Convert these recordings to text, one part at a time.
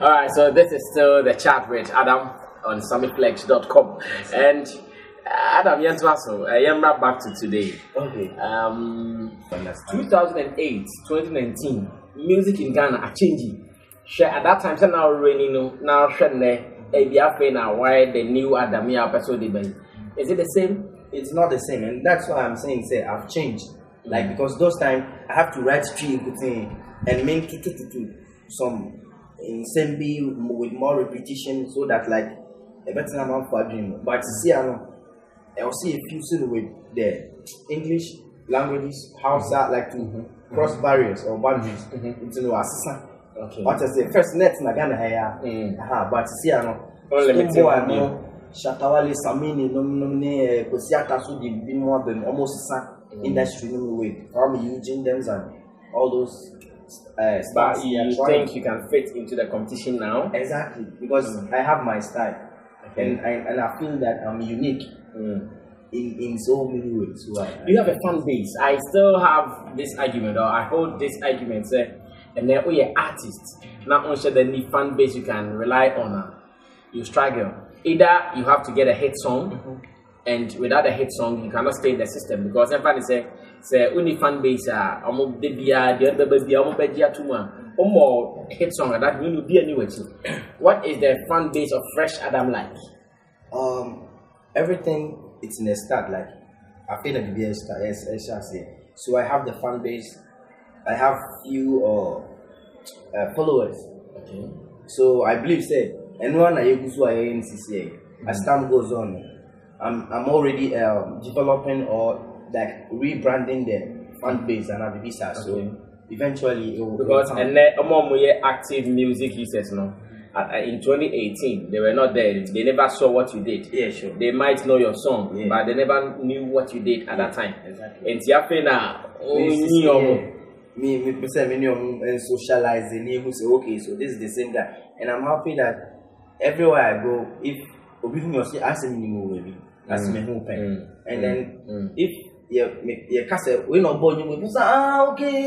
Alright, so this is still the chat with Adam on summitflex.com. And Adam, yes, also, I am right back to today. Okay. 2008, 2019, music in Ghana are changing. At that time, so now raining, now now why the new Adam episode debate. Is it the same? It's not the same, and that's why I'm saying I've changed. Like because those times I have to write stream and make some in same be with more repetition so that like a better amount for dream. But see, I'll see a few soon with the English languages, Hausa, like to cross barriers or boundaries into the assistant. Okay. What I say first net na Ghana here. But see, Shatawale Samini nomine Kosiata so the be more than almost industry way. From using them and all those but you think you can fit into the competition now? Exactly, because I have my style. Okay. And I feel that I'm unique in so many ways. So you have a fan base. I still have this argument, or I hold this argument, and then you're artists. Not only the fan base you can rely on, you struggle. Either you have to get a hit song, and without a hit song, you cannot stay in the system because everybody say only fan base hit song that will be anyway. What is the fan base of Fresh Adam like? Everything it's in a start like I feel like the start so I have the fan base. I have few followers. Okay. So I believe anyone I use in CCA as time goes on, I'm already developing or like rebranding the fan base and have visa. So eventually it will because and among active music users in 2018 they were not there. They never saw what you did. Yeah, sure. They might know your song, but they never knew what you did at that time. Exactly. And and socialize the name who say okay, so this is the same guy, and I'm happy that everywhere I go, if you say ask me maybe that's me open, and then if you can say we not born you say okay,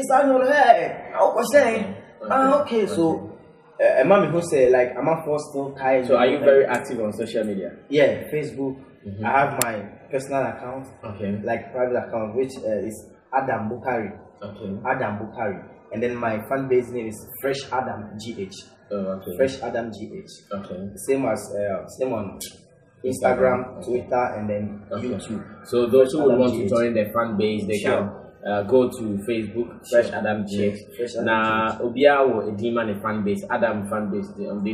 okay, so a mommy who say like I'm a first kind. So are you very active on social media? Yeah, Facebook. I have my personal account, like private account, which is Adam Bukari. Okay. Adam Bukari, and then my fan base name is Fresh Adam GH. Oh, okay. Fresh Adam GH. Okay. Same on Instagram, Twitter, and then YouTube. So those who would want to join the fan base, they can go to Facebook, Fresh Adam GH. Now, Obia will demand a fan base, Adam fan base.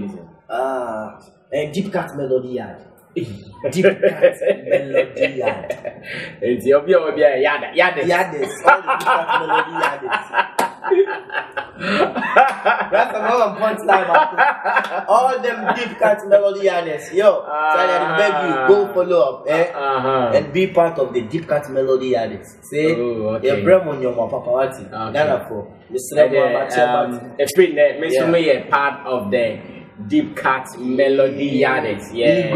Deep Cat Melody Yard. Deep Cat Melody Yard. It's Obia Yardis. All the Deep Cat Melody Yardis. That's another punchline. All them Deep Cat Melody Yardis. Yo, so I beg you, go follow up and be part of the Deep Cat Melody Yardis. Say, your bremo your papawati. Ghana for a part of the Deep Cat Melody Yardis. Yeah.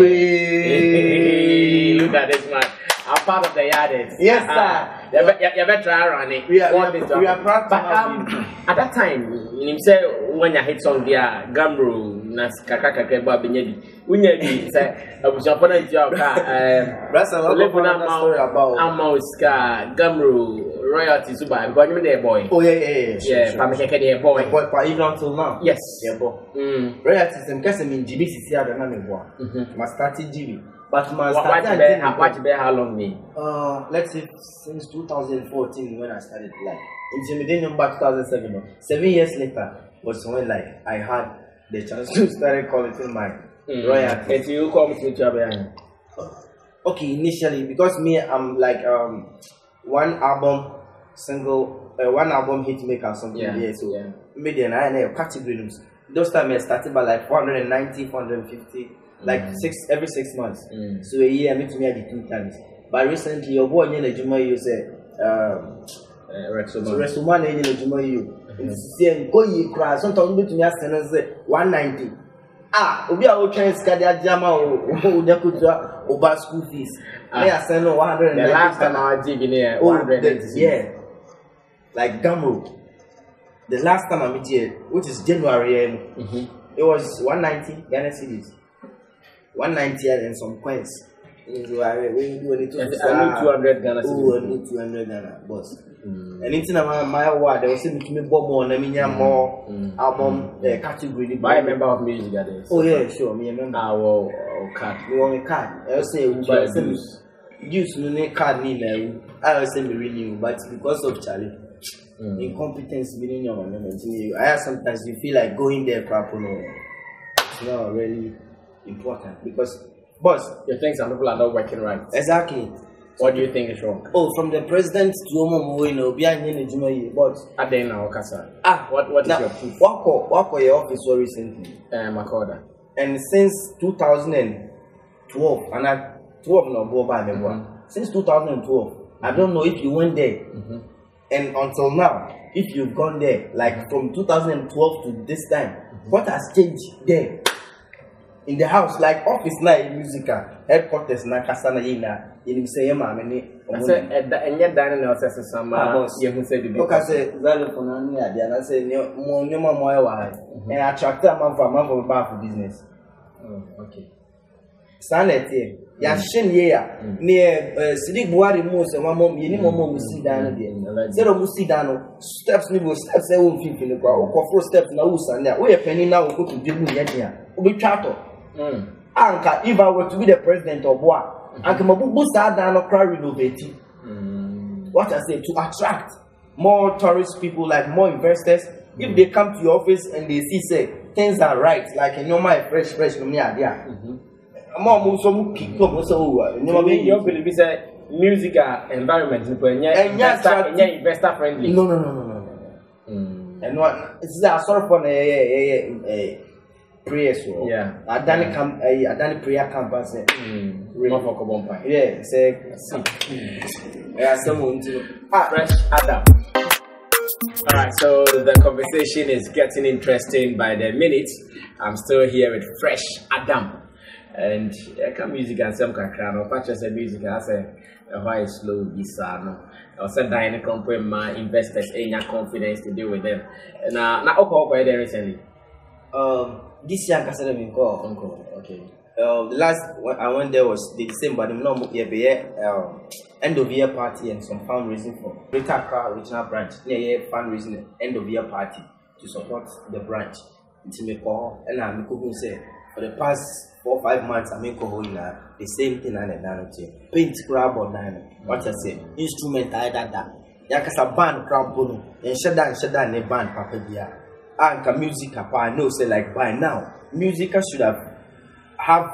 Look at this man. I'm part of the Yardis. Yes, sir. You better run it. We are proud. But at that time, you say when you hit song there, Gamro, Nas Kakaka Benyebi, Unyebi, say, I was upon a job. That's a lot of story about Amauska, Gamro, royalty Suba, got me there, boy. Oh, yeah. Yeah, Pamaka, boy. But even until now. Yes. Yeah, boy. Royalties and Cassim in GBCC are the name. Must start in GB. But my how long me? Let's say since 2014 when I started like intimidating back 2007. 7 years later was when like I had the chance to start collecting my royalties. And you come to job. Okay, initially because me I'm like one album hit maker or something. Yeah, so maybe I have categories. Those time I started by like 490, 450. Like every 6 months. So a year I meet me at 2 times. But recently your boy in the Juma you say Resuman in the Juma you go you cry sometimes meet me ask and say 190. We are trying to get Jama over school fees. They are sending 190. The last time I did in 190. Yeah. Like Gamro. The last time I met here, which is January, It was 190 Ghana cedis. 190 and some coins. I need 200 Ghana cedis. I need 200 Ghana, boss. And it's in my word, they will say me more, more album category. Buy a member of music that is. Oh, yeah, sure, me a member. Our card. You want a card? I'll say, use no card, I'll say me renew, but because of Charlie. Incompetence within your management. Sometimes you feel like going there, crap, it's not really important because, boss, you think some people are not working right? Exactly. What do you think is wrong? Oh, from the president to Omo, behind the but at the end of what is your proof? Walk your office so recently. Makoda. And since 2012, and I 12 no since 2012, I don't know if you went there. And until now, if you've gone there, like from 2012 to this time, what has changed there? In the house, like office now in musical, headquarters na kasana yina, in say mama I said, and yet dining else as some you can say the book. I say, Zalo for Nani, and I say, no more, and I attract a man for bar for business. Okay. Stand at here. Yashin here near Sidik Buari Moose and one mom, you mom see down again. Zero Musidano steps me will steps I won't think in the crowd, or 4 steps now, and there. We are penny now go to Jimmy Yania. We charter. Anka, if I were to be the president of Bois, Anka Mabu Sadano cry renovating. What I say to attract more tourist people, like more investors. If they come to your office and they see, say, things are right, like in normal fresh, no me idea. More so kick up so you believe is a musical environment investor friendly. No. And what is that sort of a prayer so I done prayer campus yeah say someone to Fresh Adam. Alright, so the conversation is getting interesting by the minute. I'm still here with Fresh Adam. And I can music and some kakra purchase a music I say why slow this no or send down a company my investors in your confidence to deal with them. And now okay there recently. This year I been call. Okay. The last one I went there was the December, end of year party and some fundraising for Greater Accra Regional Branch. Near fundraising end of year party to support the branch. It's me call and I'm going to say for the past 4 or 5 months I'm going the same thing and done it. Paint grab or nine. What I say? Instrument I that. Yakasa band crowd bono and shut down a band papa dia. And music I know say like by now music should have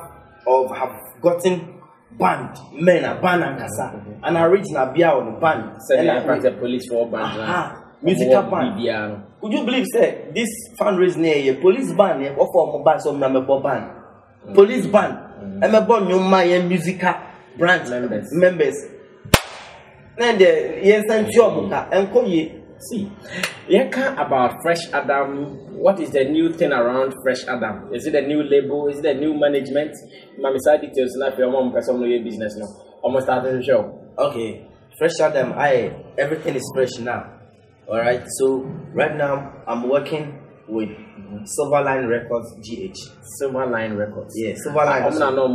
gotten banned men a ban and kasa and original beer on the band. Send the police for band. Musical ban. Could you believe say this fundraising near a police ban or for mobile some number ban? Police ban. I'm a born new my musical branch members. Then the yes and job and call you. See, about Fresh Adam. What is the new thing around Fresh Adam? Is it a new label? Is it a new management? My side details now for your mom person know your business now. Almost started the show. Okay, Fresh Adam. Everything is fresh now. All right. So right now I'm working with Silverline Records GH. Silverline Records. Yeah, Silverline. I'm not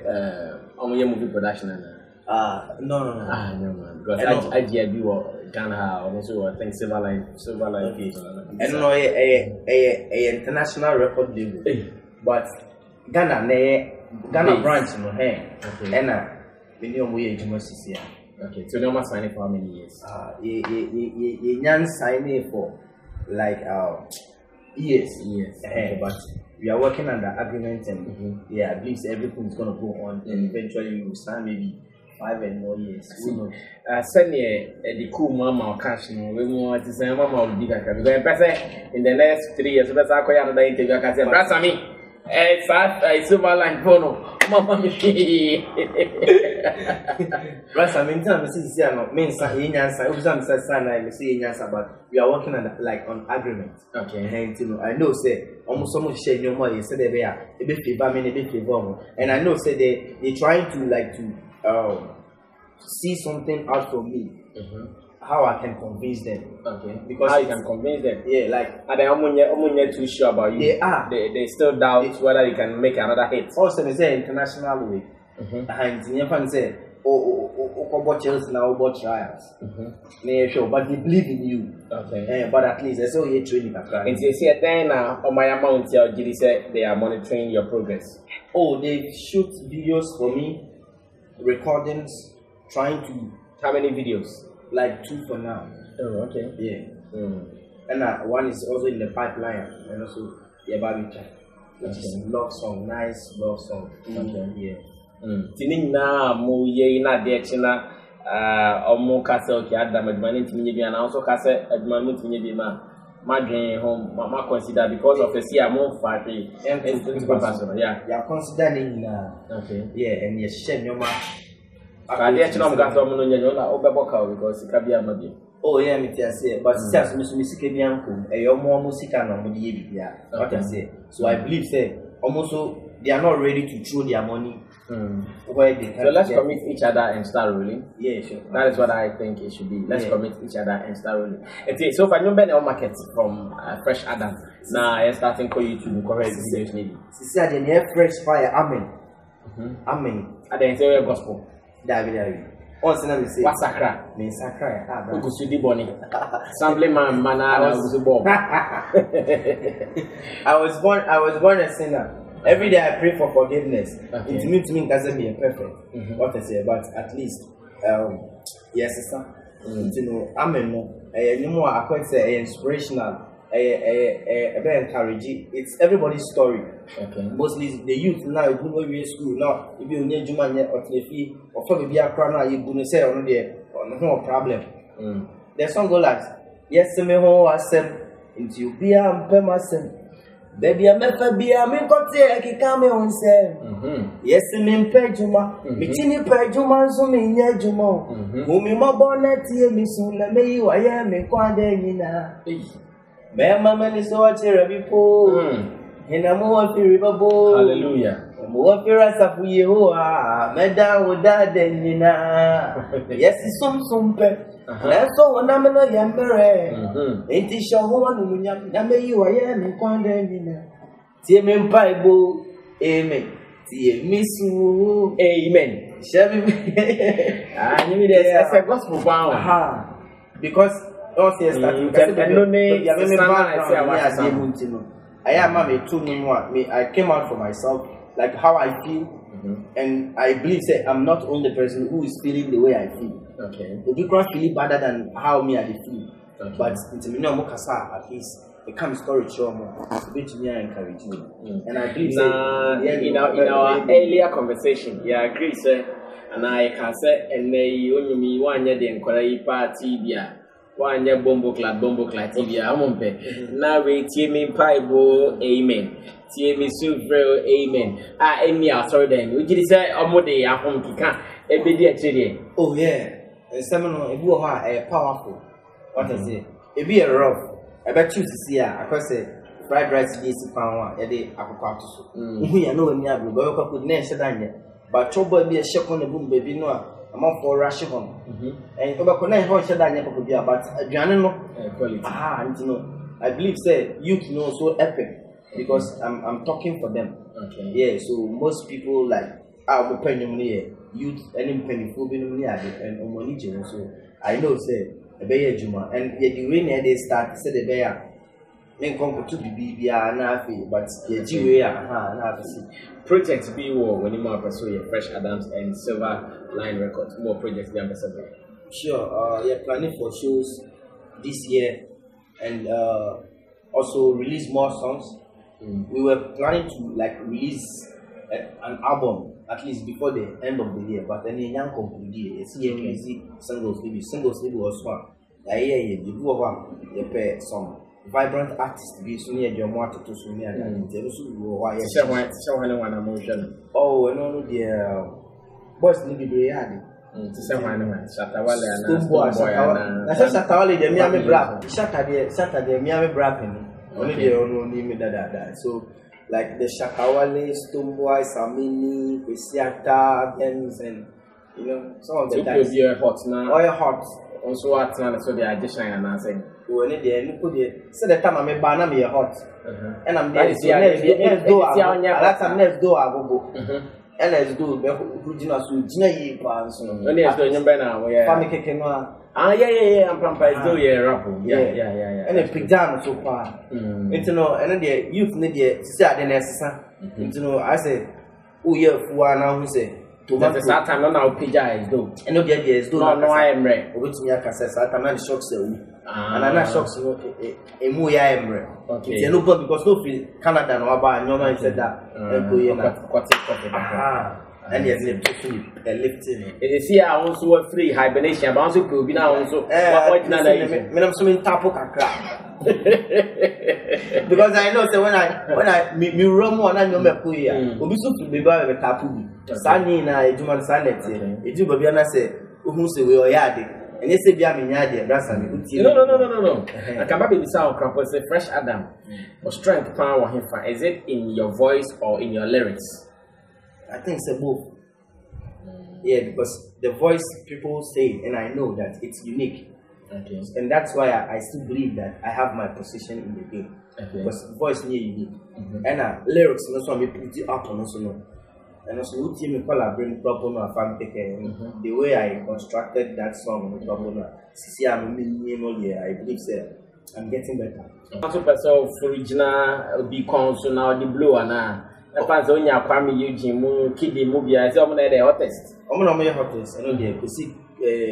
no movie production. No. No man. Because I do Ghana also I think Silverline and no a international record label. But Ghana branch no hey. Okay. And minimum we agency. Okay, so no more signing for how many years? You signing for like years. Okay. But we are working on the agreement and I believe everything is gonna go on and eventually we will sign maybe 5 and more years. Send me the cool mama cash. We want to say mama will be back because in the next 3 years, that's how I another interview. I can say, brother, me, it's Silverline Bono. Mama, me. Brother, me, tell me, see, I'm means I but we are working on like on agreement. Okay. And I know, say, almost so much share no more. You said they are a bit favor, and I know, say they trying to like to see something out from me. how I can convince them. Okay. Because how you can convince them? Yeah, like Are they omunye too sure about you? they are. They still doubt whether you can make another hit. Also, they say international way. And in Japan, say, oh, Chelsea now, about trials. But they believe in you. Okay. But at least, that's all you're training. And they say, then on my amount, Gidi said they are monitoring your progress. Oh, they shoot videos for me, recordings, trying to. How many videos? Like 2 for now. Oh, okay. Yeah. And one is also in the pipeline, and also Yababicha, which is love song, nice love song. Okay. Yeah. Tini na mu ye na de china omo kase okay adam admani tini bi na also kase admani tini bi ma dwen home ma consider because of the see amon factory and yeah. You are considering okay. Yeah, and you share your man. I dey china mo kase omo no nya na obeboka because ka bi amabi. Oh yeah, me tell say, but see as me sika bi anko e yo mo sika na mo dey bibia. What I say. So I believe say almost they are not ready to throw their money. Where they so let's commit each other and start rolling. Yeah, sure. That is what I think it should be. Let's commit each other and start rolling. Okay, so for you ben market from Fresh Adam. Now I starting for YouTube correct videos maybe. See at the fresh fire. Amen. Amen. And then say gospel. David. Once na me say. What sakra? Me sakra. Ugusudi boni. Assemblyman manana ugusubo. I was born a sinner. Every day I pray for forgiveness. Okay. It means doesn't be perfect. What I say, but at least, yes, sir. You know, amen. No more. I quite say inspirational. Very encouraging. It's everybody's story. Okay. Mostly the youth now. Who go to school now? If you need Juma or Tlefi or probably a crown, you gonna say on there. No problem. The song go like, yes, me ho asem into you be am pemasem. Baby, I'm a baby, I'm in Cotte, I come on say. Yes, I'm in Pejuma, Mitini Pejuma, so me near Jumo. Whom you my bonnet, me soon, let me, I am in Quandina. Mamma is so terrible. And I'm more terrible. Hallelujah. More fearless of you are, Madame would die then, yes, it's some pet. That's all when I'm a young man. Ain't it sure one when you I am in Quandina? See me in Bible, amen. See me so, amen. Shall we? I knew that's a gospel power. Because also, I am a two me. I came out for myself, like how I feel. And I believe say I'm not only the person who is feeling the way I feel. Okay. The people feel better than how me I feel. Okay. But into me no at least it comes storage show more. It's a bit me and encourage me. And I believe in our earlier conversation, yeah, I agree, sir. And I can say and they only me 1 year the inquiry party bia. 1 year bombo clad TV. I'm now we team Bible, amen. TM Suvre, amen. Amy, sorry then. We did say Omode at home to can every day. Oh, yeah. A seminar, if you are a powerful, what I say, it be a rough. I bet you to see I say fried rice is pound a day. I know when you have to go up with Nash Daniel, but trouble be a shock on the boom, baby. No, I'm up for rush home. And over connect how Daniel could be about a Janino quality. And you know, I believe, say, youth know so epic. Because I'm talking for them. Okay. Yeah, so most people like I'll be paying money, youth and penny for being money and money. So I know say a bear Juma and the way they start said the bear men come to be nafi, but the G projects be war when you more pursue your Fresh Adams and Silver Line Records, more projects than the Sure, you're planning for shows this year and also release more songs. We were planning to like release an album at least before the end of the year, but then young company see singles maybe was one. You do one, you pay some vibrant artists be so near your water to so near why oh no dear boys need to be ready. Shatawale the Miami Brap. Saturday Miami Brap. Only they don't need me that. So, like the Shakawale, Stoneboy, Samini, Pesiata, Games, and you know, some of the guys. You're hot now. Oh, you're hot. also at so they are just and I say when they put it so the time I'm a banana me hot and I'm there next door I go and let's do who did not do Jina plans only as doing now family kicking on. Ah, yeah, I'm from do yeah, rapper. Yeah. And then pick down so far. Into no, and then youth need to say the necessary. Into no, I say, oh, yeah, for now, who say, to the start time, now PJ is do. And no, there is do no, I am right. Which me, I can say, I'm not shocked, and I'm not shocked, a more I am right. Okay, it's a no problem because no feel Canada, no, about no man said that. And yes, lifting. It is here also a free hibernation, but also could be now also. What I'm swimming tapo kakra. Because I know that when I me run one and no me puya, we so to be by the tapu. Sani na eduman sanet. Edu baby na say, who say we are yard. And you say be am yard, that's me. No. I can baby sound crap was a fresh Adam. Or strength power him. Is it in your voice or in your lyrics? I think it's both. Yeah, because the voice people say, and I know that it's unique. Okay. And that's why I still believe that I have my position in the game. Okay. Because voice is unique. And lyrics, also, I put it up on also. And also, what team I bring proper no fan the way I constructed that song with proper no. I believe I'm getting better. Also, person for original be console now the blue and I pass on your Kwame Eugene, Kiddy movie. I saw one of the hottest. I'm not my hottest. I know they could see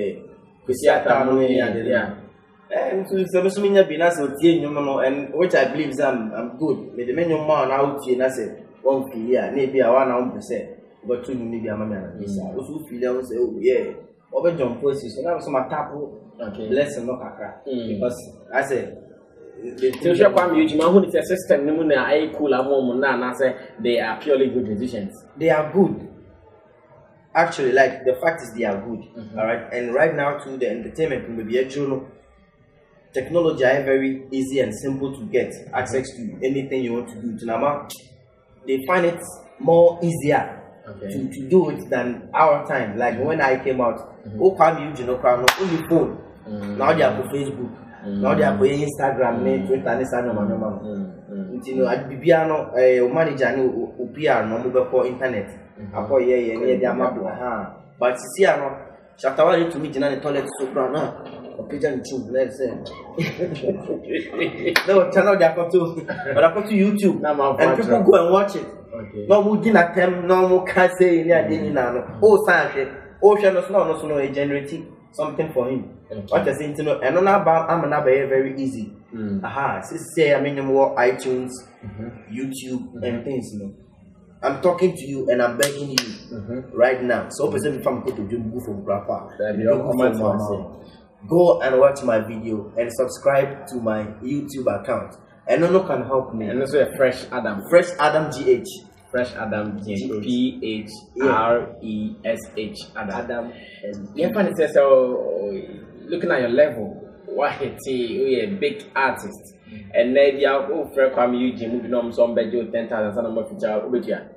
yeah. And so some in Binas or Tien, and which I believe is I'm good. May the menu man out here, I said, 1 filial, maybe a 100%, but 2 maybe a man. Those who feel say, oh, yeah, over John Percy. So now some tapo, less and not a crack. Because I said, social Kwame Eugene, who is a system, Nimuna, I cool a woman, and I say they are purely good musicians. They are good. Actually, like the fact is they are good. All right, and right now too, the entertainment will be a journal. Technology are very easy and simple to get access to anything you want to do. Tunama, they find it more easier to do it than our time. Like when I came out, oh, Kwame Eugene, only phone. Now they are for Facebook. Now they are for Instagram, Twitter, and Instagram. You know, at Bibiano, a manager, no PR, no mobile internet. Apo ye near their map. But see, Shatawari to meet in the toilet so brown. Or pigeon tube, let's say. No channel they are to, but I go to YouTube and people go and watch it. No more dinner time, no more can say near dinner. Oh, Sanke, Ocean of no, a generative something for him. What I say to know, and on about I'm another very easy. Aha, say I mean more iTunes, YouTube, and things, you know. I'm talking to you and I'm begging you right now. So, person if I'm going to do from Grandpa, go and watch my video and subscribe to my YouTube account. And no can help me. And also a Fresh Adam. Fresh Adam GH. Fresh Adam GH. PHRESH Adam. And yeah, funny says so. Looking at your level, what you're a big artist. And then you have Fred Kwame Eugene moving on some bedroom 10,000 some more feature.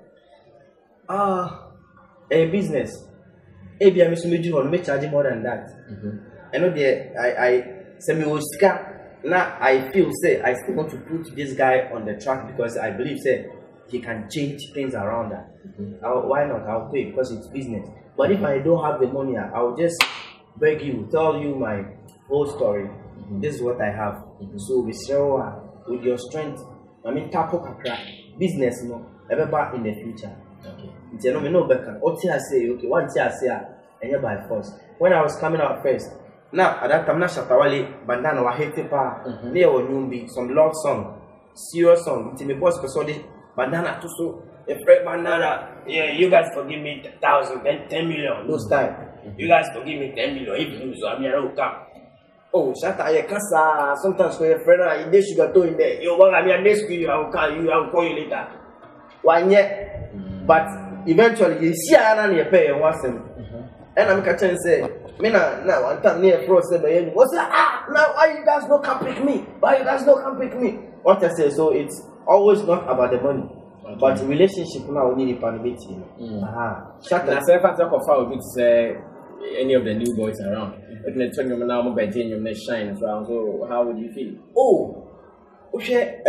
A business. Maybe I'm may charge more than that. I know I semi now I feel say I still want to put this guy on the track because I believe say he can change things around that. Why not? I'll pay because it's business. But if I don't have the money, I'll just beg you, tell you my whole story. This is what I have. So we show with your strength. I mean, tapo kakra business no ever back in the future. You know me no better. What I say okay. One thing I say and you by force. When I was coming out first, now at that time na Shatawale bandana wa hate pa near Onyumbi some love song, serious song. Until my boss persuaded bandana to so a friend bandana. Yeah, you guys forgive me 1,000 and 10 million. Those time. You guys forgive me 10 million. If you lose, I'm here. Oh, Shata, I can't. Sometimes for your friend, they should go in there. You want me a next you, I'll call you later. One yet, but eventually you see an you pay and watch them. And I'm catching say, Mina, now I'm telling near pro said, what's that? Now why you guys don't come pick me? Why you guys don't come pick me? What I say, so it's always not about the money. But relationship now we need a pandemic. Shata. I say, if I talk of how it's any of the new boys around. But let's talk about now by Jane next shine as well. So how would you feel? Oh, okay.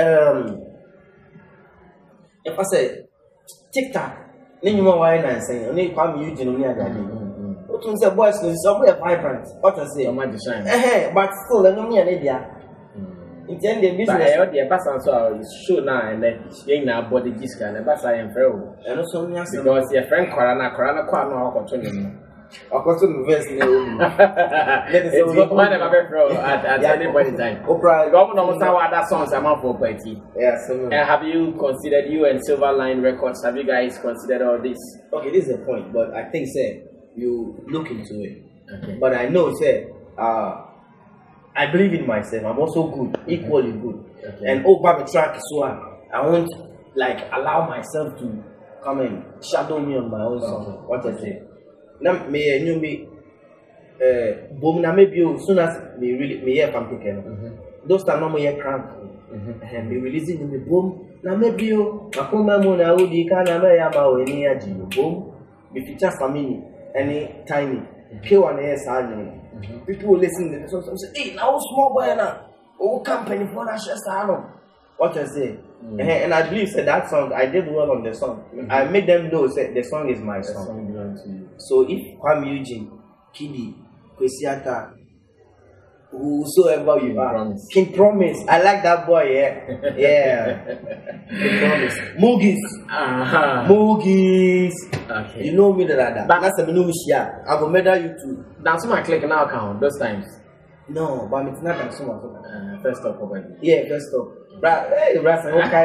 If I say TikTok, then you know why I'm saying only come you to me again. What you say, boys, somewhere vibrant. What I say, might shine. But still, I don't mean an idea. In the end, the business. But I heard the person so show now and then you now body disc and the bass I am fair. And also, because your friend Corana quite no opportunity. Of course, the verse. It's not mine at any point in time. Government almost have other songs I'm for poetry. Yes. And have you considered you and Silverline Records? Have you guys considered all this? Okay, this is the point, but I think, say, you look into it. Okay. But I know, say, I believe in myself. I'm also good, equally good. Okay. And over the track, so I won't like allow myself to come and shadow me on my own song. What I say. Now, me and you be boom. Now maybe soon as me really me hear from picking. Those are not my crank. And me releasing me boom. Now maybe you, I come my moon. I would you can have a any aji boom. Me feature family any tiny. K1S people will listen to the song and say, hey, now small boy now. Oh, company for that shit. What I say. And I believe that song, I did well on the song. I made them know that the song is my song. So if Kwame Eugene, Kiddy, Kwesiata, whosoever you are, King Promise, I like that boy, yeah. Yeah. King Promise. Moogis. Okay. You know me that. But that's a new share. I will measure you too. That's my click now account those times. No, but it's not that so first up already. Yeah, first up. Hey, okay.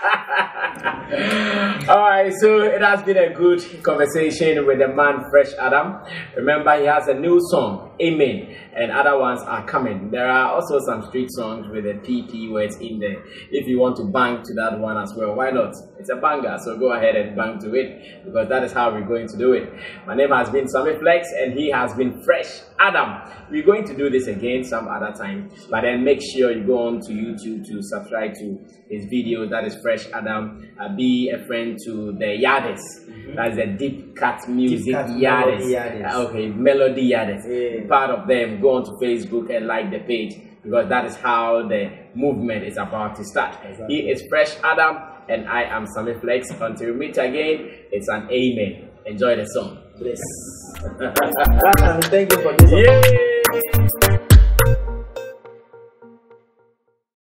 Alright, so it has been a good conversation with the man Fresh Adam. Remember, he has a new song, Amen, and other ones are coming. There are also some street songs with the PP words in there. If you want to bang to that one as well, why not? It's a banger, so go ahead and bang to it, because that is how we're going to do it. My name has been Sammy Flex, and he has been Fresh Adam. We're going to do this again some other time, but then make sure you go on to YouTube to subscribe to his video. That is Fresh Adam. Be a friend to the Yardis. That's the Deep Cut Music Yardis. Okay, Melody Yardis. Yeah. Part of them. Go on to Facebook and like the page, because that is how the movement is about to start. Exactly. He is Fresh Adam and I am Sammy Flex. Until we meet again, it's an amen. Enjoy the song. Yes. Thank you for this. Yeah.